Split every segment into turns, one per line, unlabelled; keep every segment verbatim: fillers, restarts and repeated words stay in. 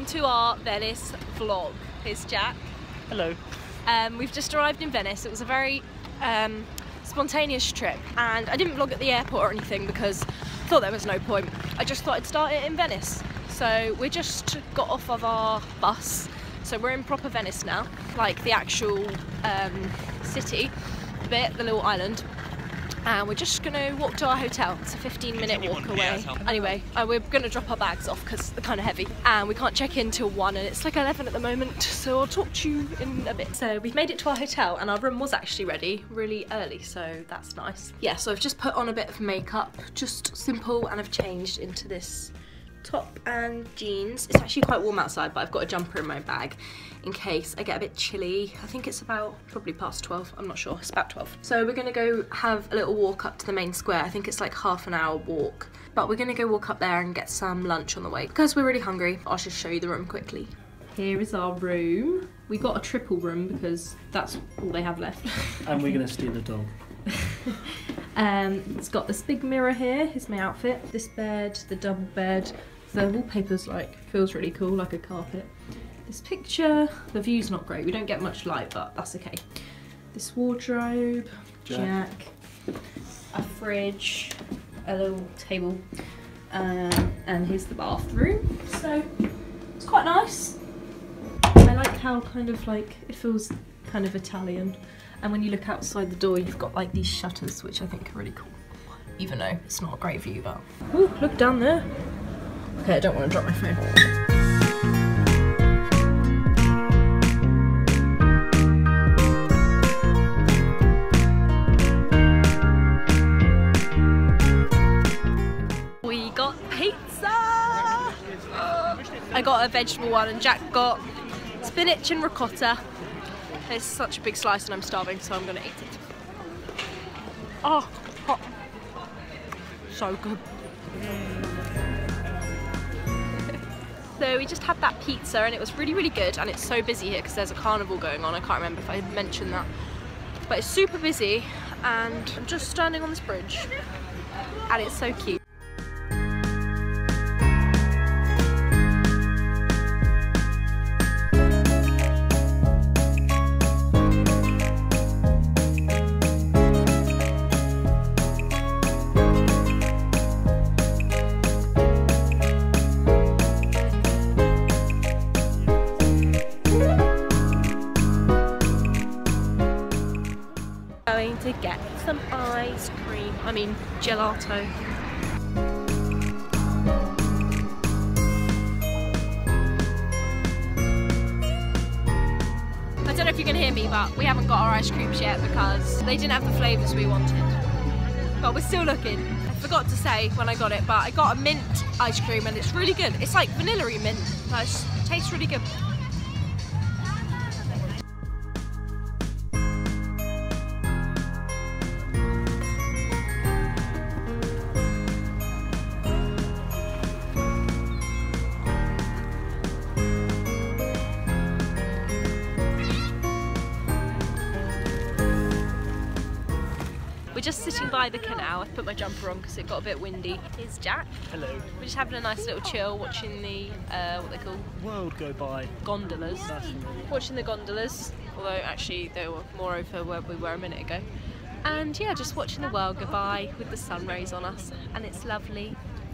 to our Venice vlog. Here's Jack.
Hello.
Um, we've just arrived in Venice. It was a very um, spontaneous trip, and I didn't vlog at the airport or anything because I thought there was no point. I just thought I'd start it in Venice. So we just got off of our bus. So we're in proper Venice now, like the actual um, city bit, the little island. And we're just gonna walk to our hotel. It's a fifteen minute walk away. Anyway, uh, we're gonna drop our bags off because they're kind of heavy, and we can't check in till one, and it's like eleven at the moment. So I'll talk to you in a bit. So we've made it to our hotel, and our room was actually ready really early, so that's nice. Yeah, so I've just put on a bit of makeup, just simple, and I've changed into this top and jeans. It's actually quite warm outside, but I've got a jumper in my bag in case I get a bit chilly. I think it's about probably past twelve, I'm not sure, it's about twelve. So we're gonna go have a little walk up to the main square. I think it's like half an hour walk, but we're gonna go walk up there and get some lunch on the way because we're really hungry. I'll just show you the room quickly. Here is our room. We got a triple room because that's all they have left.
And we're gonna steal a dog.
Um, it's got this big mirror here, here's my outfit. This bed, the double bed. The wallpaper's like, feels really cool, like a carpet. This picture, the view's not great, we don't get much light, but that's okay. This wardrobe, Jack, Jack a fridge, a little table, um, and here's the bathroom. So, it's quite nice. I like how kind of like, it feels kind of Italian. And when you look outside the door, you've got like these shutters, which I think are really cool. Even though it's not a great view, but... Ooh, look down there. Okay, I don't want to drop my phone. We got pizza! I got a vegetable one and Jack got spinach and ricotta. It's such a big slice and I'm starving, so I'm gonna eat it. Oh, hot. So good. So we just had that pizza and it was really, really good, and it's so busy here because there's a carnival going on. I can't remember if I mentioned that. But it's super busy, and I'm just standing on this bridge and it's so cute. Going to get some ice cream, I mean gelato. I don't know if you can hear me, but we haven't got our ice creams yet because they didn't have the flavours we wanted. But we're still looking. I forgot to say when I got it, but I got a mint ice cream and it's really good. It's like vanilla-y mint, but it tastes really good. We're just sitting by the canal. I've put my jumper on because it got a bit windy. Here's Jack.
Hello.
We're just having a nice little chill, watching the, uh, what they call?
World go by.
Gondolas. Watching the gondolas, although actually they were more over where we were a minute ago. And yeah, just watching the world go by with the sun rays on us, and it's lovely.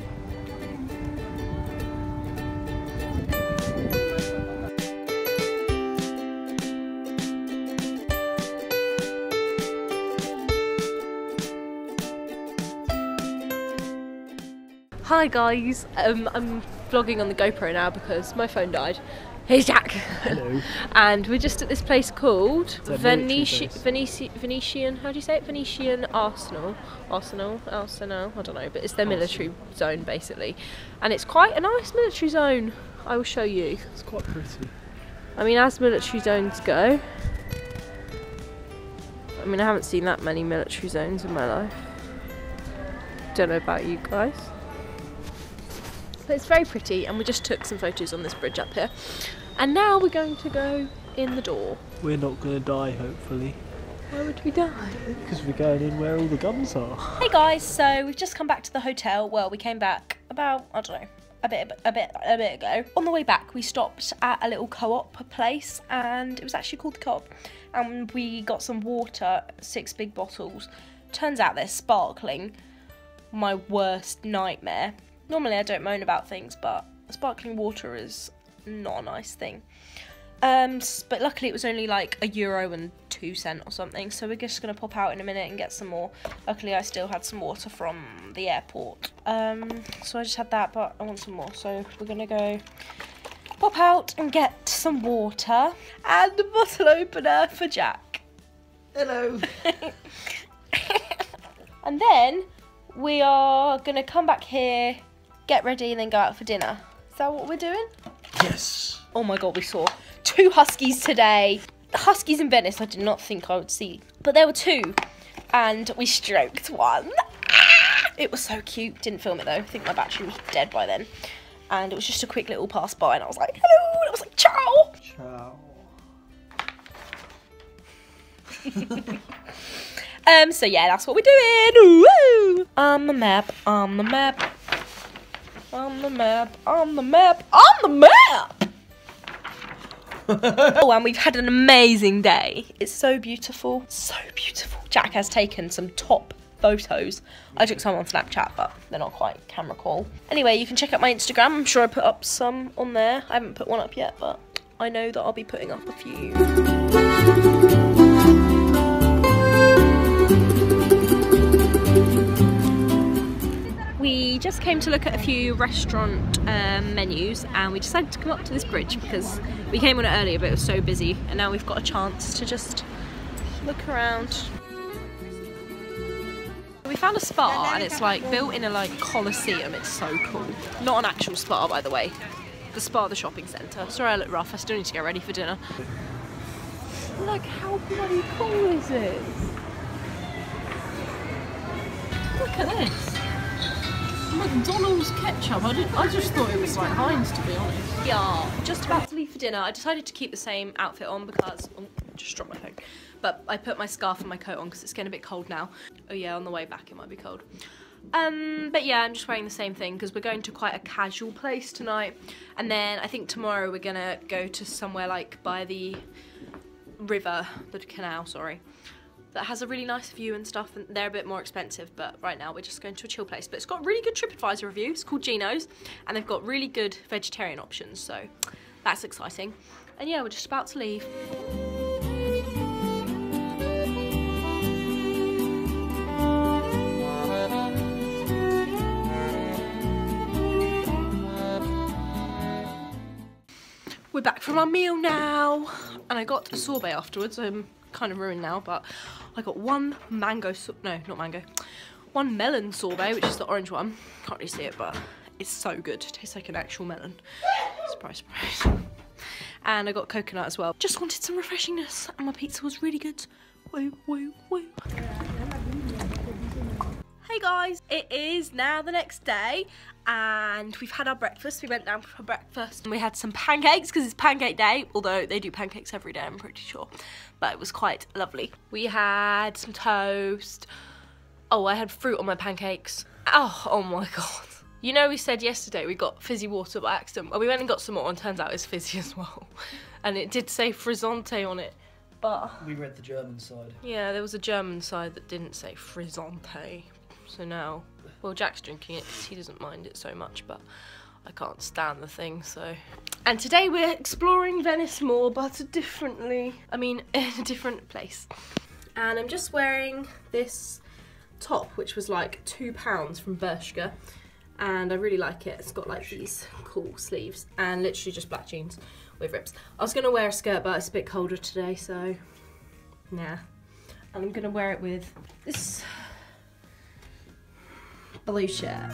Hi guys, um, I'm vlogging on the GoPro now because my phone died. Here's Jack.
Hello.
And we're just at this place called Venetian,
Venetian,
Venetian, how do you say it? Venetian Arsenal. Arsenal, Arsenal, I don't know, but it's their military zone basically. And it's quite a nice military zone. I will show you.
It's quite pretty.
I mean, as military zones go, I mean, I haven't seen that many military zones in my life. Don't know about you guys. But it's very pretty, and we just took some photos on this bridge up here. And now we're going to go in the door.
We're not going to die, hopefully.
Why would we die?
Because we're going in where all the guns are.
Hey guys, so we've just come back to the hotel. Well, we came back about, I don't know, a bit, a bit, a bit ago. On the way back, we stopped at a little co-op place, and it was actually called the Co-op, and we got some water, six big bottles. Turns out they're sparkling. My worst nightmare. Normally I don't moan about things, but sparkling water is not a nice thing. Um, but luckily it was only like a euro and two cent or something, so we're just gonna pop out in a minute and get some more. Luckily I still had some water from the airport, um, so I just had that, but I want some more, so we're gonna go pop out and get some water and a bottle opener for Jack.
Hello.
And then we are gonna come back here, get ready, and then go out for dinner. Is that what we're doing?
Yes.
Oh my god, we saw two huskies today. Huskies in Venice, I did not think I would see. But there were two, and we stroked one. It was so cute. Didn't film it though. I think my battery was dead by then. And it was just a quick little pass by, and I was like, hello, and I was like, ciao.
Ciao.
um, so yeah, that's what we're doing. Woo! On the map, on the map. On the map, on the map, on the map! Oh, and we've had an amazing day. It's so beautiful, so beautiful. Jack has taken some top photos. I took some on Snapchat, but they're not quite camera call. Anyway, you can check out my Instagram. I'm sure I put up some on there. I haven't put one up yet, but I know that I'll be putting up a few. We just came to look at a few restaurant um, menus, and we decided to come up to this bridge because we came on it earlier but it was so busy, and now we've got a chance to just look around. We found a spa, and it's like built in a like coliseum. It's so cool. Not an actual spa, by the way. The spa, the shopping centre. Sorry I look rough, I still need to get ready for dinner. Look how bloody cool is it? Look at this. McDonald's ketchup. I, did, I just thought it was like Heinz, to be honest. Yeah, just about to leave for dinner. I decided to keep the same outfit on because oh, I just dropped my phone. But I put my scarf and my coat on because it's getting a bit cold now. Oh yeah, on the way back it might be cold. Um, but yeah, I'm just wearing the same thing because we're going to quite a casual place tonight. And then I think tomorrow we're gonna go to somewhere like by the river, the canal, sorry. That has a really nice view and stuff, and they're a bit more expensive, but right now we're just going to a chill place. But it's got really good TripAdvisor reviews. It's called Gino's, and they've got really good vegetarian options, so that's exciting. And yeah, we're just about to leave. We're back from our meal now, and I got a sorbet afterwards. I'm kind of ruined now, but I got one mango, so no, not mango, one melon sorbet, which is the orange one. Can't really see it, but it's so good. It tastes like an actual melon. Surprise, surprise. And I got coconut as well. Just wanted some refreshingness, and my pizza was really good. Woo, woo, woo. Hey guys, it is now the next day, and we've had our breakfast. We went down for breakfast and we had some pancakes because it's pancake day, although they do pancakes every day, I'm pretty sure, but it was quite lovely. We had some toast. Oh, I had fruit on my pancakes. Oh, oh my god. You know, we said yesterday we got fizzy water by accident. Well, we went and got some more, and turns out it's fizzy as well. And it did say frizzante on it, but
we read the German side.
Yeah, there was a German side that didn't say frizzante. So now, well, Jack's drinking it because he doesn't mind it so much, but I can't stand the thing, so. And today we're exploring Venice more, but differently. I mean, in a different place. And I'm just wearing this top, which was like two pounds from Bershka. And I really like it. It's got like these cool sleeves and literally just black jeans with rips. I was gonna wear a skirt, but it's a bit colder today, so nah. And I'm gonna wear it with this blue shirt.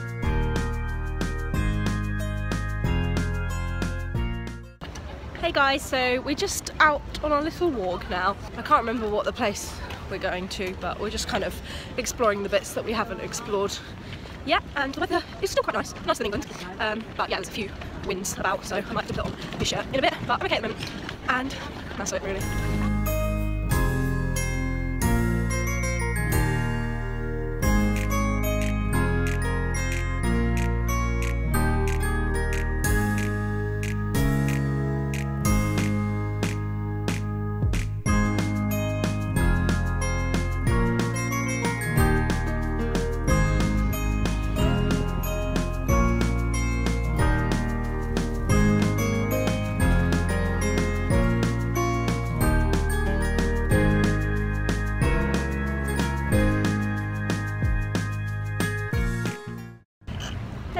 Hey guys, so we're just out on a little walk now. I can't remember what the place we're going to, but we're just kind of exploring the bits that we haven't explored yet, and the weather is still quite nice, nicer than England. Um, but yeah, there's a few winds about, so I might have to put on this shirt in a bit, but I'm okay at the moment. And that's it really.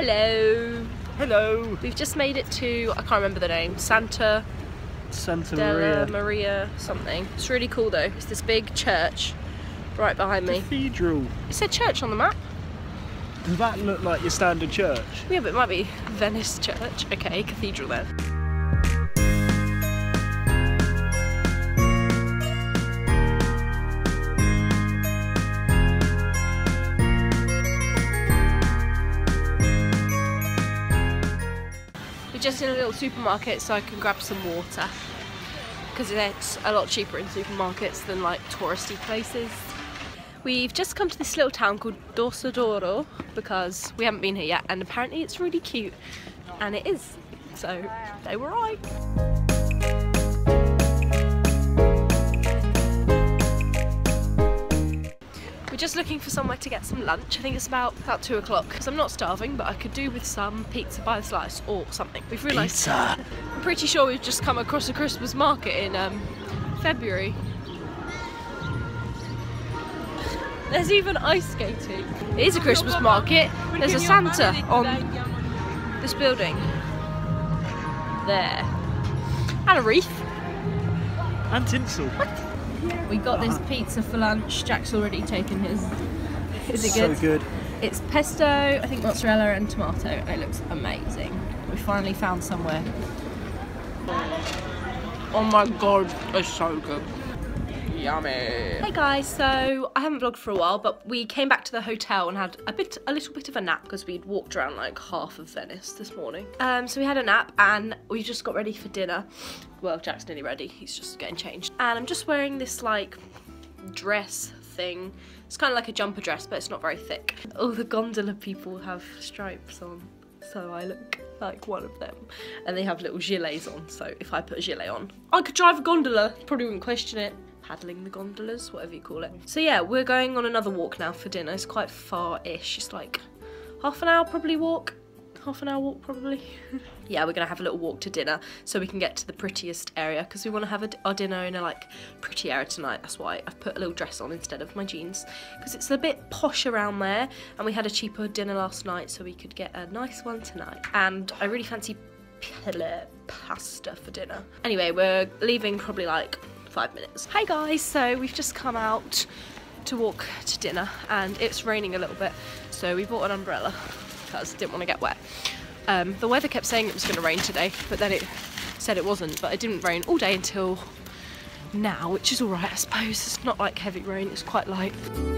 Hello.
Hello.
We've just made it to, I can't remember the name, Santa
Santa
Della
Maria.
Maria something. It's really cool though. It's this big church right behind me.
Cathedral.
It said church on the map.
Does that look like your standard church?
Yeah, but it might be Venice church. Okay, cathedral then. We're just in a little supermarket so I can grab some water because it's a lot cheaper in supermarkets than like touristy places. We've just come to this little town called Dorsodoro because we haven't been here yet and apparently it's really cute, and it is, so they were right. We're just looking for somewhere to get some lunch. I think it's about, about two o'clock because I'm not starving, but I could do with some pizza by the slice or something. We've realised,
Pizza.
I'm pretty sure we've just come across a Christmas market in um, February. There's even ice skating. It is a Christmas market. There's a Santa on this building. There. And a wreath.
And tinsel.
We got this pizza for lunch. Jack's already taken his. Is it good?
So good.
It's pesto, I think mozzarella and tomato. And it looks amazing. We finally found somewhere. Oh my god, it's so good. Yummy. Hey guys, so I haven't vlogged for a while, but we came back to the hotel and had a bit, a little bit of a nap because we'd walked around like half of Venice this morning. Um, so we had a nap and we just got ready for dinner. Well, Jack's nearly ready. He's just getting changed. And I'm just wearing this like dress thing. It's kind of like a jumper dress, but it's not very thick. All the gondola people have stripes on, so I look like one of them. And they have little gilets on, so if I put a gilet on, I could drive a gondola. Probably wouldn't question it. Paddling the gondolas, whatever you call it. So yeah, we're going on another walk now for dinner. It's quite far-ish. It's like half an hour probably walk. Half an hour walk probably. Yeah, we're gonna have a little walk to dinner so we can get to the prettiest area because we want to have a, our dinner in a like pretty area tonight. That's why I've put a little dress on instead of my jeans because it's a bit posh around there, and we had a cheaper dinner last night so we could get a nice one tonight. And I really fancy pasta for dinner. Anyway, we're leaving probably like five minutes. Hey guys, so we've just come out to walk to dinner and it's raining a little bit, so we bought an umbrella because didn't want to get wet. Um, the weather kept saying it was going to rain today, but then it said it wasn't, but it didn't rain all day until now, which is alright I suppose. It's not like heavy rain, it's quite light.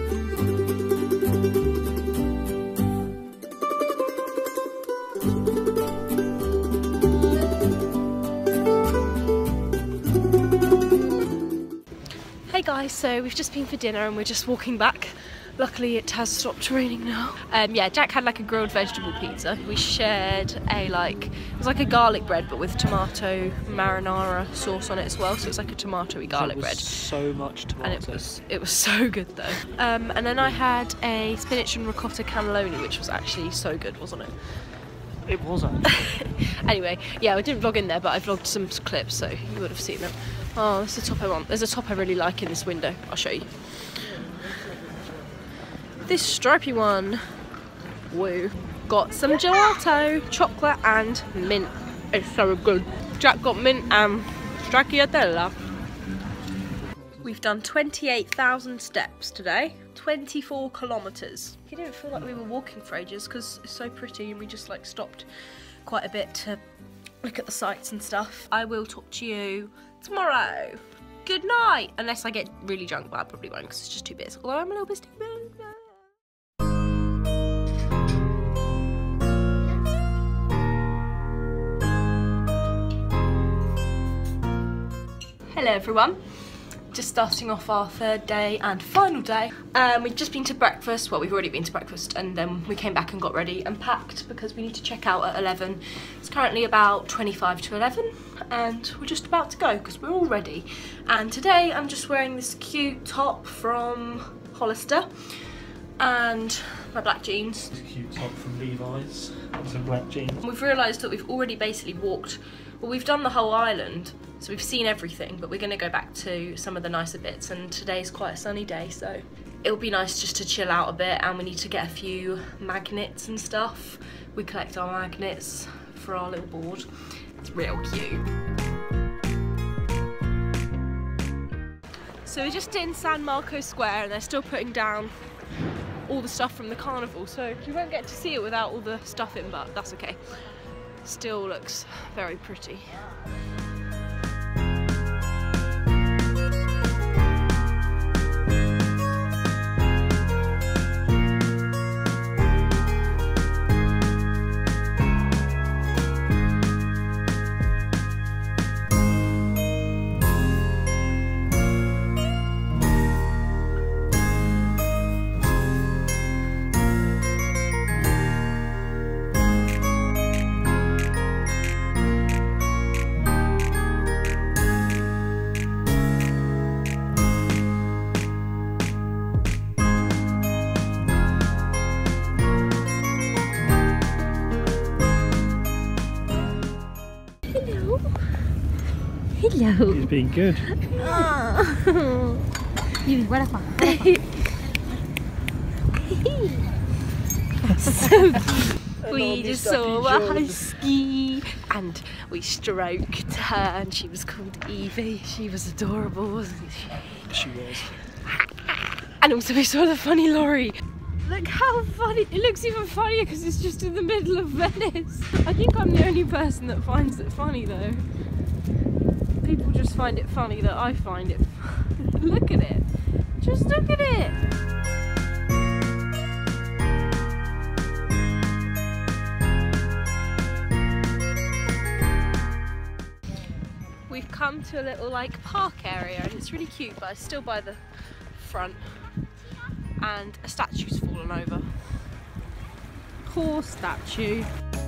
Hey guys, so we've just been for dinner and we're just walking back. Luckily it has stopped raining now. Um, yeah, Jack had like a grilled vegetable pizza. We shared a like, it was like a garlic bread but with tomato marinara sauce on it as well. So it's like a tomatoey garlic bread.
So much tomato.
And it was, it was so good though. Um, and then I had a spinach and ricotta cannelloni, which was actually so good, wasn't it?
It was actually.
Anyway, yeah, I didn't vlog in there, but I vlogged some clips, so you would have seen them. Oh, that's the top I want. There's a top I really like in this window. I'll show you. This stripy one. Woo. Got some gelato, chocolate and mint. It's so good. Jack got mint and stracciatella. We've done twenty-eight thousand steps today. twenty-four kilometres. It didn't feel like we were walking for ages because it's so pretty and we just like stopped quite a bit to look at the sights and stuff. I will talk to you tomorrow. Good night. Unless I get really drunk, but I probably won't because it's just too bit. Although I'm a little bit stupid. Hello everyone. Just starting off our third day and final day. Um, we've just been to breakfast. Well, we've already been to breakfast and then we came back and got ready and packed because we need to check out at eleven. It's currently about twenty-five to eleven and we're just about to go because we're all ready. And today I'm just wearing this cute top from Hollister and my black jeans.
Cute top from Levi's and some black jeans.
We've realised that we've already basically walked Well, we've done the whole island, so we've seen everything, but we're going to go back to some of the nicer bits, and today's quite a sunny day, so it'll be nice just to chill out a bit, and we need to get a few magnets and stuff. We collect our magnets for our little board. It's real cute. So we're just in San Marco Square, and they're still putting down all the stuff from the carnival, so you won't get to see it without all the stuff in, but that's okay. Still looks very pretty.
Hello.
He's been good.
Oh. Guarda qua.
So cute. We just saw a husky and we stroked her, and she was called Evie. She was adorable, wasn't she?
She was.
And also we saw the funny lorry. Look how funny, it looks even funnier because it's just in the middle of Venice. I think I'm the only person that finds it funny though. People just find it funny that I find it. Look at it. Just look at it. We've come to a little like park area, and it's really cute, but it's still by the front. And a statue's fallen over. Poor statue.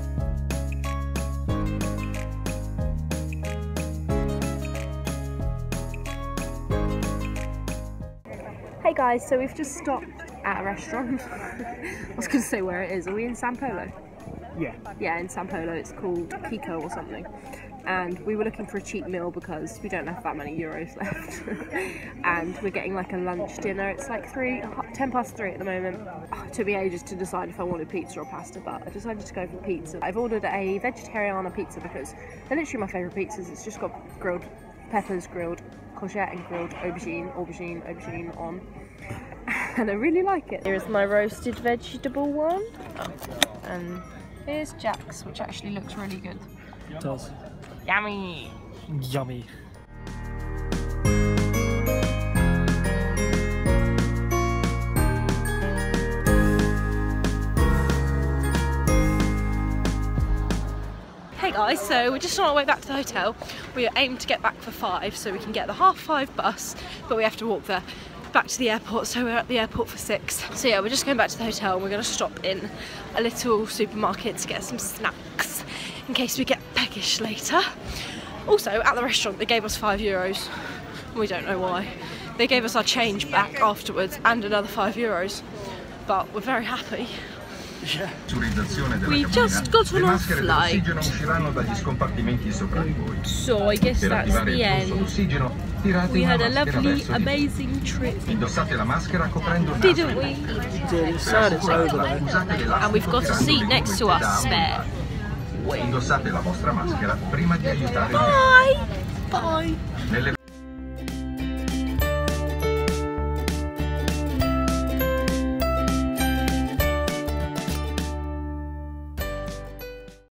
Hey guys, so we've just stopped at a restaurant. I was going to say where it is. Are we in San Polo?
Yeah.
Yeah, in San Polo. It's called Kiko or something. And we were looking for a cheap meal because we don't have that many euros left. And we're getting like a lunch dinner. It's like three, ten past three at the moment. Oh, it took me ages to decide if I wanted pizza or pasta, but I decided to go for pizza. I've ordered a vegetariana pizza because they're literally my favourite pizzas. It's just got grilled peppers, grilled courgette and grilled aubergine, aubergine, aubergine on. And I really like it. Here's my roasted vegetable one. And here's Jack's, which actually looks really good.
It does.
Yummy!
Yummy.
Hey guys, so we're just on our way back to the hotel. We are aimed to get back for five so we can get the half five bus, but we have to walk there back to the airport, so we're at the airport for six. So yeah, we're just going back to the hotel, and we're going to stop in a little supermarket to get some snacks in case we get peckish later. Also, at the restaurant they gave us five euros. We don't know why. They gave us our change back afterwards and another five euros, but we're very happy.
Yeah.
We just got on our flight, so I guess that's the end. We had a lovely, amazing trip, didn't we?
It's sad it's over though.
And we've got a seat next to us spare.
Indossate la vostra maschera prima di aiutare.
Bye! Bye!